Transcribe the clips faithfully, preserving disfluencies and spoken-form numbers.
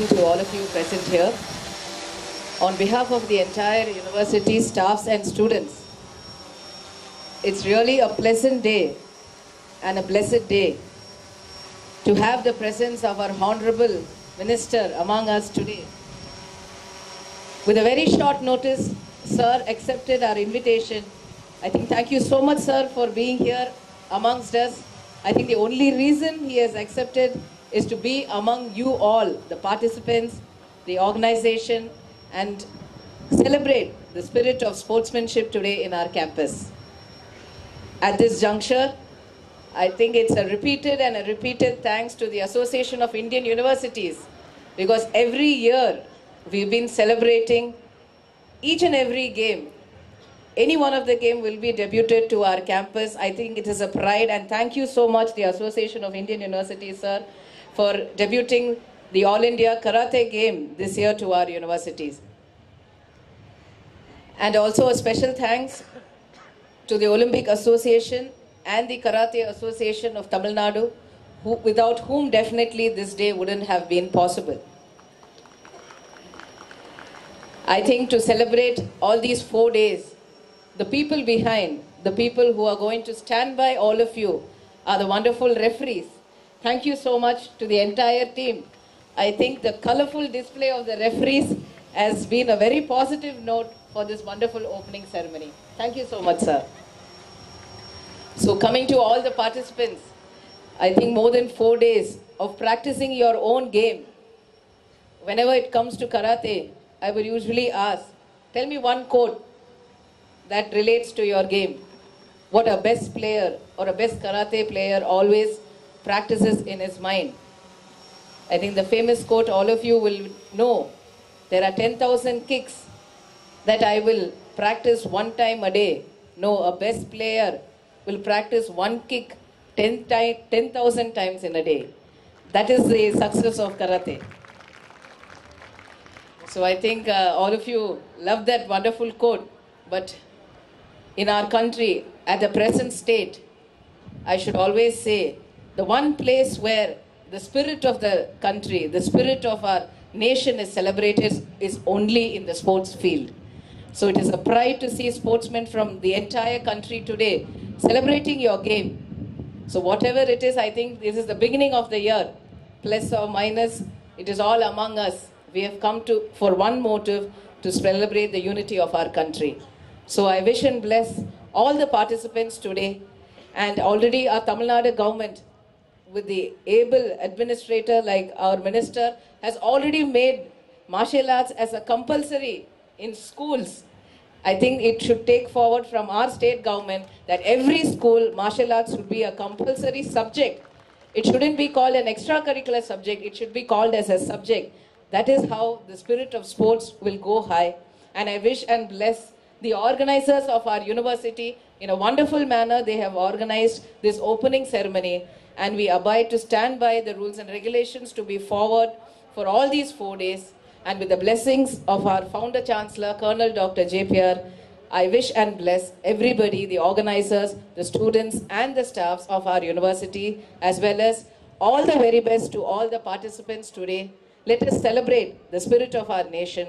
evening to all of you present here. On behalf of the entire university staffs and students, it's really a pleasant day and a blessed day to have the presence of our Honorable Minister among us today. With a very short notice, Sir accepted our invitation. I think thank you so much, Sir, for being here amongst us. I think the only reason he has accepted is to be among you all, the participants, the organization, and celebrate the spirit of sportsmanship today in our campus. At this juncture, I think it's a repeated and a repeated thanks to the Association of Indian Universities, because every year we've been celebrating each and every game. Any one of the game will be debuted to our campus. I think it is a pride, and thank you so much, the Association of Indian Universities, sir, for debuting the All India Karate game this year to our universities. And also a special thanks to the Olympic Association and the Karate Association of Tamil Nadu, who, without whom definitely this day wouldn't have been possible. I think to celebrate all these four days, the people behind, the people who are going to stand by all of you are the wonderful referees. Thank you so much to the entire team. I think the colorful display of the referees has been a very positive note for this wonderful opening ceremony. Thank you so much, sir. So coming to all the participants, I think more than four days of practicing your own game. Whenever it comes to karate, I will usually ask, tell me one quote that relates to your game. What a best player or a best karate player always practices in his mind. I think the famous quote all of you will know, there are ten thousand kicks that I will practice one time a day. No, a best player will practice one kick ten thousand times in a day. That is the success of karate. So I think uh, all of you love that wonderful quote, but in our country, at the present state, I should always say, the one place where the spirit of the country, the spirit of our nation is celebrated is only in the sports field. So it is a pride to see sportsmen from the entire country today celebrating your game. So whatever it is, I think this is the beginning of the year. Plus or minus, it is all among us. We have come to for one motive, to celebrate the unity of our country. So I wish and bless all the participants today, and already our Tamil Nadu government, with the able administrator like our minister, has already made martial arts as a compulsory in schools. I think it should take forward from our state government that every school martial arts should be a compulsory subject. It shouldn't be called an extracurricular subject, it should be called as a subject. That is how the spirit of sports will go high. And I wish and bless the organizers of our university. In a wonderful manner, they have organized this opening ceremony, and we abide to stand by the rules and regulations to be forward for all these four days. And with the blessings of our founder chancellor, Colonel Doctor J P R, I wish and bless everybody, the organizers, the students and the staffs of our university, as well as all the very best to all the participants today. Let us celebrate the spirit of our nation.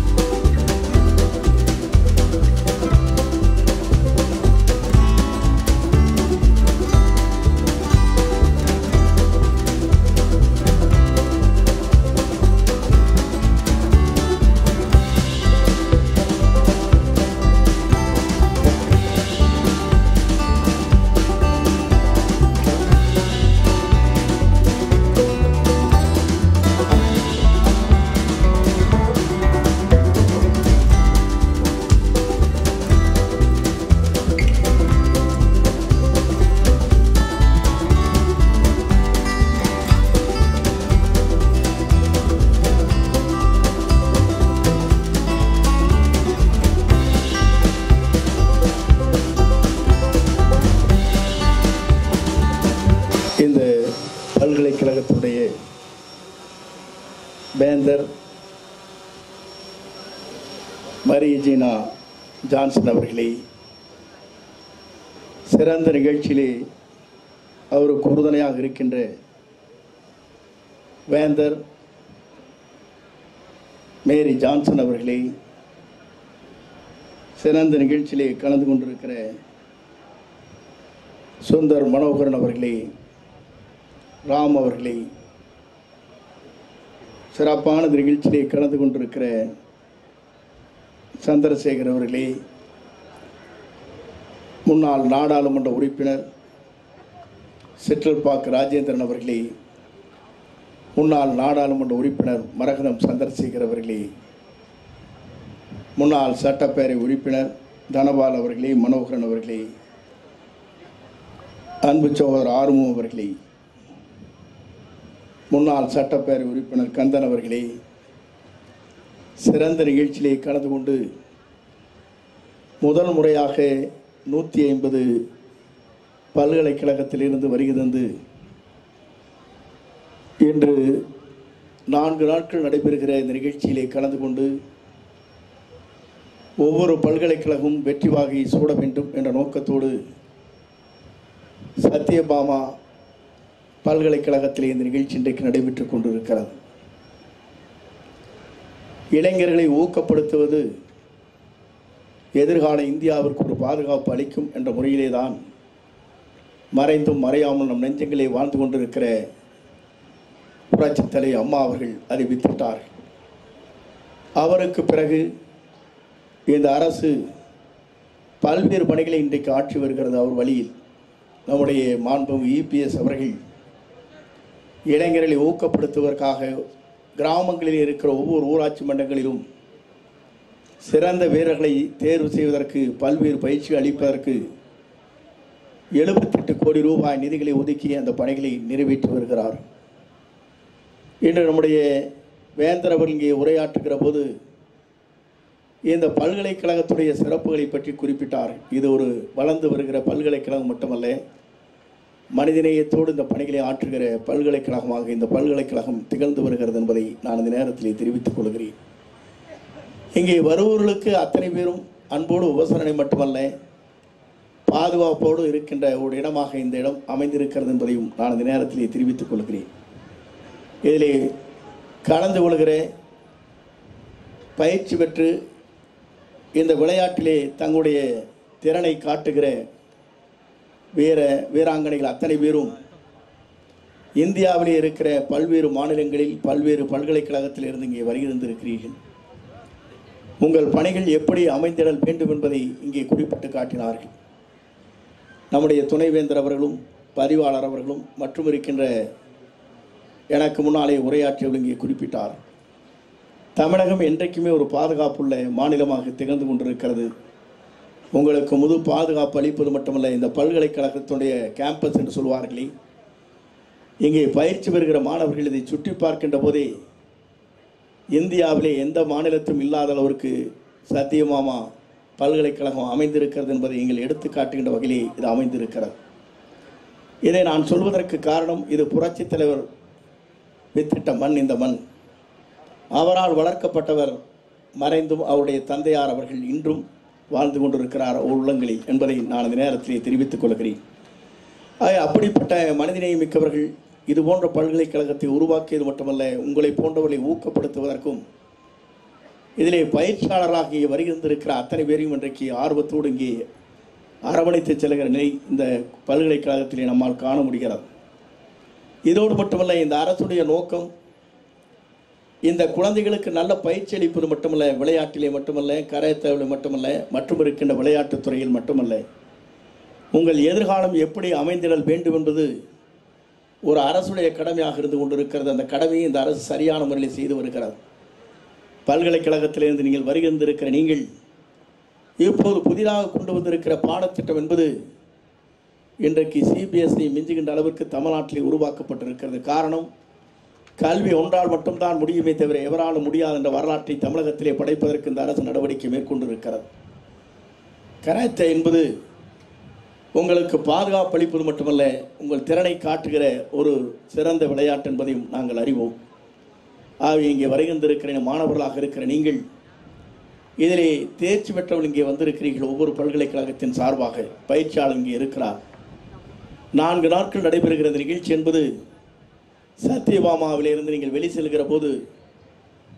பல்கலைக்கழகத்துடைய வேந்தர் Mariajeena Johnson அவர்களே, சிறந்த நிகழ்ச்சியிலே அவருக்கு உறுதுணையாக இருக்கின்ற வேந்தர் மேரி Johnson அவர்களே, சிறந்த நிகழ்ச்சியிலே கலந்து கொண்டிருக்கிற சுந்தர் மனோகரன் அவர்களே, ராம் அவர்களே, சிறப்பான நிகழ்ச்சியிலே கலந்து கொண்டிருக்கிற சந்திரசேகர் அவர்களே, முன்னாள் நாடாளுமன்ற உறுப்பினர் சிற்றல்பாக் ராஜேந்திரன் அவர்களே, முன்னாள் நாடாளுமன்ற உறுப்பினர் மரகதம் சந்திரசேகர் அவர்களே, முன்னாள் சட்டப்பேரவை உறுப்பினர் தனபால் அவர்களே, மனோகரன் அவர்களே, அன்பு சகோதரர் ஆறுமுகம் அவர்களே, முன்னாள் சட்டப்பேரவை உறுப்பினர் கந்தன் அவர்களே, சிறந்த நிகழ்ச்சியிலே கலந்து கொண்டு முதல் முறையாக நூற்றி ஐம்பது பல்கலைக்கழகத்திலிருந்து வருகை தந்து இன்று நான்கு நாட்கள் நடைபெறுகிற இந்த நிகழ்ச்சியிலே கலந்து கொண்டு ஒவ்வொரு பல்கலைக்கழகமும் வெற்றி வாகை சூட வேண்டும் என்ற நோக்கத்தோடு சத்யபாமா பல்கலைக்கழகத்திலே இந்த நிகழ்ச்சி இன்றைக்கு நடைபெற்றுக் கொண்டிருக்கிறது. இளைஞர்களை ஊக்கப்படுத்துவது எதிர்கால இந்தியாவிற்கு ஒரு பாதுகாப்பு அளிக்கும் என்ற முறையிலே தான் மறைந்தும் மறையாமல் நம் நெஞ்சங்களே வாழ்ந்து கொண்டிருக்கிற புரட்சித் தலைவர் அம்மா அவர்கள் அறிவித்துவிட்டார்கள். அவருக்கு பிறகு இந்த அரசு பல்வேறு பணிகளை இன்றைக்கு ஆற்றி வருகிறது. அவர் வழியில் நம்முடைய மாண்புமிகு இபிஎஸ் அவர்கள் இளைஞர்களை ஊக்கப்படுத்துவதற்காக கிராமங்களில் இருக்கிற ஒவ்வொரு ஊராட்சி மன்றங்களிலும் சிறந்த வீரர்களை தேர்வு செய்வதற்கு பல்வேறு பயிற்சி அளிப்பதற்கு எழுபத்தெட்டு கோடி ரூபாய் நிதிகளை ஒதுக்கி அந்த பணிகளை நிறைவேற்றி வருகிறார். இன்று நம்முடைய வேந்தர் அவர்கள் இங்கே உரையாற்றுகிற போது இந்த பல்கலைக்கழகத்துடைய சிறப்புகளை பற்றி குறிப்பிட்டார். இது ஒரு வளர்ந்து வருகிற பல்கலைக்கழகம் மட்டுமல்ல, மனிதநேயத்தோடு இந்த பணிகளை ஆற்றுகிற பல்கலைக்கழகமாக இந்த பல்கலைக்கழகம் திகழ்ந்து வருகிறது என்பதை நான் இந்த நேரத்தில் தெரிவித்துக் கொள்கிறேன். இங்கே வருபவர்களுக்கு அத்தனை பேரும் அன்போடு உபசரணை மட்டுமல்ல, பாதுகாப்போடு இருக்கின்ற ஒரு இடமாக இந்த இடம் அமைந்திருக்கிறது என்பதையும் நான் இந்த நேரத்திலே தெரிவித்துக் கொள்கிறேன். இதிலே கலந்து கொள்கிற பயிற்சி பெற்று இந்த விளையாட்டிலே தங்களுடைய திறனை காட்டுகிற வீர வீராங்கனைகள் அத்தனை பேரும் இந்தியாவிலே இருக்கிற பல்வேறு மாநிலங்களில் பல்வேறு பல்கலைக்கழகத்தில் இருந்து இங்கே வருகிறந்திருக்கிறீர்கள். உங்கள் பணிகள் எப்படி அமைந்திடல் வேண்டும் என்பதை இங்கே குறிப்பிட்டு காட்டினார்கள். நம்முடைய துணைவேந்தர் அவர்களும் பதிவாளர் அவர்களும் மற்றும் இருக்கின்ற எனக்கு முன்னாலே உரையாற்றியவர்கள் இங்கே குறிப்பிட்டார். தமிழகம் என்றைக்குமே ஒரு பாதுகாப்புள்ள மாநிலமாக திகழ்ந்து கொண்டிருக்கிறது. உங்களுக்கு முழு பாதுகாப்பு அளிப்பது மட்டுமல்ல, இந்த பல்கலைக்கழகத்துடைய கேம்பஸ் என்று சொல்வார்களே, இங்கே பயிற்சி பெறுகிற மாணவர்கள் இதை சுற்றி பார்க்கின்ற போதே இந்தியாவிலே எந்த மாநிலத்தும் இல்லாத அளவிற்கு சத்தியபாமா பல்கலைக்கழகம் அமைந்திருக்கிறது என்பதை எங்கள் எடுத்து காட்டுகின்ற வகையிலே இது அமைந்திருக்கிறது. இதை நான் சொல்வதற்கு காரணம், இது புரட்சித் தலைவர் வித்திட்ட மண். இந்த மண் அவரால் வளர்க்கப்பட்டவர் மறைந்தும் அவருடைய தந்தையார் அவர்கள் இன்றும் வாழ்ந்து கொண்டிருக்கிறார் உள்ளங்களில் என்பதை நான் இந்த நேரத்திலே தெரிவித்துக் கொள்கிறேன். அப்படிப்பட்ட மனிதநேயம் மிக்கவர்கள் இது போன்ற பல்கலைக்கழகத்தை உருவாக்கியது மட்டுமல்ல, உங்களை போன்றவர்களை ஊக்கப்படுத்துவதற்கும் இதிலே பயிற்சியாளராக இங்கே வருகின்றிருக்கிற அத்தனை பேரையும் இன்றைக்கு ஆர்வத்தோடு இங்கே அரவணைத்து செல்கிற நிலை இந்த பல்கலைக்கழகத்திலே நம்மால் காண முடிகிறது. இதோடு மட்டுமல்ல, இந்த அரசுடைய நோக்கம் இந்த குழந்தைகளுக்கு நல்ல பயிற்சி அளிப்பது மட்டுமல்ல, விளையாட்டிலே மட்டுமல்ல, கராத்தேவில் மட்டுமல்ல, மற்றும் இருக்கின்ற விளையாட்டுத் துறையில் மட்டுமல்ல, உங்கள் எதிர்காலம் எப்படி அமைந்திடல் வேண்டும் என்பது ஒரு அரசுடைய கடமையாக இருந்து கொண்டிருக்கிறது. அந்த கடமையை இந்த அரசு சரியான முறையில் செய்து வருகிறது. பல்கலைக்கழகத்திலிருந்து நீங்கள் வருகின்றிருக்கிற நீங்கள் இப்போது புதிதாக கொண்டு வந்திருக்கிற பாடத்திட்டம் என்பது இன்றைக்கு சிபிஎஸ்இ மிஞ்சுகின்ற அளவிற்கு தமிழ்நாட்டிலே உருவாக்கப்பட்டிருக்கிறது. காரணம், கல்வி ஒன்றால் மட்டும்தான் முடியுமே தவிர எவராலும் முடியாது என்ற வரலாற்றை தமிழகத்திலே படைப்பதற்கு இந்த அரசு நடவடிக்கை மேற்கொண்டிருக்கிறது. கராத்தே என்பது உங்களுக்கு பாதுகாப்பு அளிப்பது மட்டுமல்ல, உங்கள் திறனை காட்டுகிற ஒரு சிறந்த விளையாட்டு என்பதையும் நாங்கள் அறிவோம். ஆகவே இங்கே வருகின்றிருக்கிற மாணவர்களாக இருக்கிற நீங்கள் இதிலே தேர்ச்சி பெற்றவர்கள் இங்கே வந்திருக்கிறீர்கள். ஒவ்வொரு பல்கலைக்கழகத்தின் சார்பாக பயிற்சியாளர் இங்கே இருக்கிறார். நான்கு நாட்கள் நடைபெறுகிற இந்த நிகழ்ச்சி என்பது சத்யபாமாவிலிருந்து நீங்கள் வெளி செல்கிற போது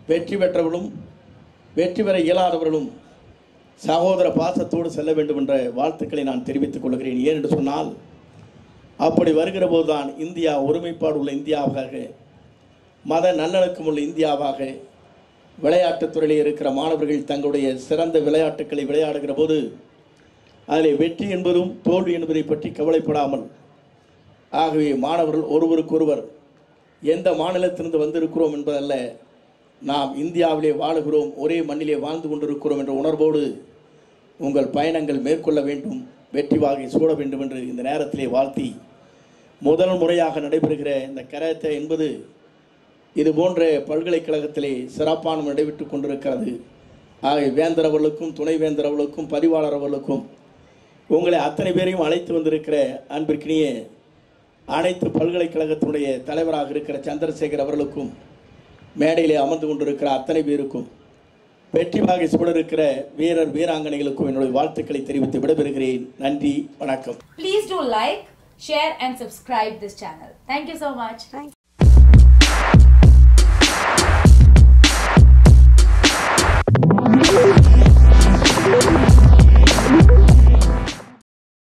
வெற்றி பெற்றவர்களும் வெற்றி பெற இயலாதவர்களும் சகோதர பாசத்தோடு செல்ல வேண்டும் என்ற வாழ்த்துக்களை நான் தெரிவித்துக் கொள்கிறேன். ஏன் என்று சொன்னால், அப்படி வருகிற போதுதான் இந்தியா ஒருமைப்பாடு உள்ள இந்தியாவாக, மத நல்லடக்கம் உள்ள இந்தியாவாக, விளையாட்டுத் துறையில் இருக்கிற மாணவர்கள் தங்களுடைய சிறந்த விளையாட்டுக்களை விளையாடுகிற போது அதில் வெற்றி என்பதும் தோல்வி என்பதை பற்றி கவலைப்படாமல், ஆகவே மாணவர்கள் ஒருவருக்கொருவர் எந்த மாநிலத்திலிருந்து வந்திருக்கிறோம் என்பதல்ல, நாம் இந்தியாவிலே வாழுகிறோம், ஒரே மண்ணிலே வாழ்ந்து கொண்டிருக்கிறோம் என்ற உணர்வோடு உங்கள் பயணங்கள் மேற்கொள்ள வேண்டும், வெற்றி வாகை சூட வேண்டும் என்று இந்த நேரத்திலே வாழ்த்தி, முதல் முறையாக நடைபெறுகிற இந்த கராத்தே என்பது இது போன்ற பல்கலைக்கழகத்திலே சிறப்பான நடைபெற்று கொண்டிருக்கிறது. ஆகிய வேந்தர் அவர்களுக்கும், துணை வேந்தர் அவர்களுக்கும், பதிவாளர் அவர்களுக்கும், உங்களை அத்தனை பேரையும் அழைத்து வந்திருக்கிற அன்பிற்கினிய அனைத்து பல்கலைக்கழகத்தினுடைய தலைவராக இருக்கிற சந்திரசேகர் அவர்களுக்கும், மேடையிலே அமர்ந்து கொண்டிருக்கிற அத்தனை பேருக்கும், வெற்றி வாகை சூட இருக்கிற வீரர் வீராங்கனைகளுக்கும் என்னுடைய வாழ்த்துக்களை தெரிவித்து விடைபெறுகிறேன். நன்றி, வணக்கம். Please do like, share and subscribe this channel. Thank you so much. Thank you.